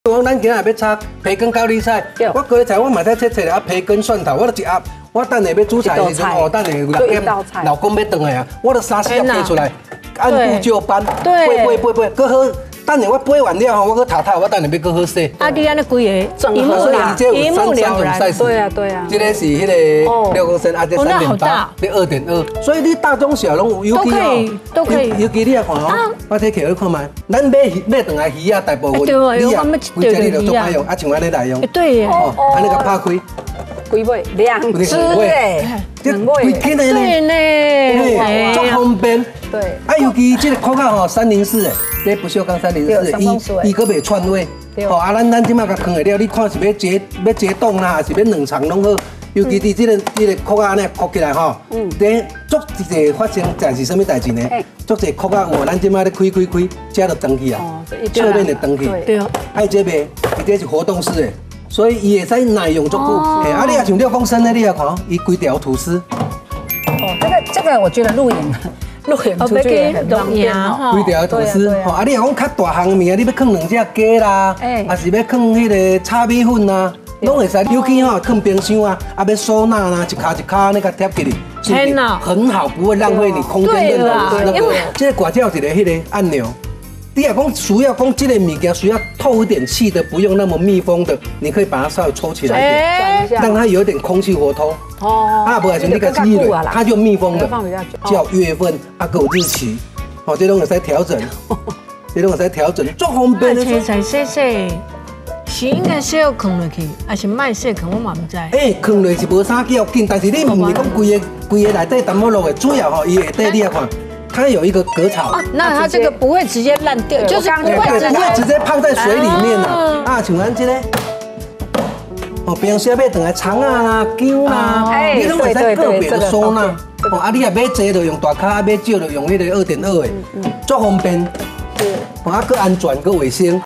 讲咱今日要炒培根高丽菜，我高丽菜我嘛在切啊，培根蒜头我就一盒，我等下要煮菜的时阵，哦，等下6点老公要回来啊，我就3、4盒配出来，按部就班，背，搁好。 等下我背完了吼，我搁淘，我等下要搁好洗。 啊，你安尼规个整合啦，一目了然。 对啊。 这个是迄个6公升，啊，这3.8，这2.2，所以你大中小拢有，尤其哦，都可以。尤其你来看哦，我摕起来看卖，咱买顿来鱼啊，大部分你啊，规只你就做歹用，啊像安尼来用。 对耶。 哦，安尼甲拍开。 几尾2只诶， 这规天的呢， 对呢， 足方便。 对， 啊，尤其这个口罩吼304诶，这不锈钢304，伊个袂串位。吼，啊，咱即马甲放下了，你看是要解冻啦，还是要冷藏拢好。尤其伫这个口罩安尼扣起来吼，第足一个发生在是啥物代志呢？足一个口罩哦，咱即马咧开，这就登去啊，侧面就登去。 对， 爱这边，伊这是活动式诶。 所以伊会使耐用足久，哎，啊，你也像6公升的，你也看，伊规条吐司。 哦，这个我觉得露营出去也很方便哈。 规条吐司，吼，啊，你若讲较大项物啊，你要放2只鸡啦，还是要放迄个炒米粉啊，拢会使。尤其吼放冰箱啊，啊要收纳啦，一卡那个贴起来，很好，不会浪费你空间任何那个。这个挂架有一个迄个按钮。 你若讲需要讲这个物件需要透一点气的，不用那么密封的，你可以把它稍微抽起来一点，让它有点空气活通。哦，啊，不然像那个机器人，它就密封的，叫月份啊，有日期，哦，这种有在调整，这种有在调整，做方便的。 切细，是应该洗好放落去，还是卖洗放？我嘛唔知。 哎，放落是无啥要紧，但是你唔是讲规个内底淡薄落的，主要吼伊下底你来看。 它有一个隔槽， 那它这个不会直接烂掉，就是不会直接泡在水里面了。啊，像咱这个，哦，平时要等来肠啊啦、姜啦，你拢会使个别的收纳。哦，啊，你若买多就用大卡，啊买少就用迄个2.2的，足方便。哦，啊，搁安全，搁卫生。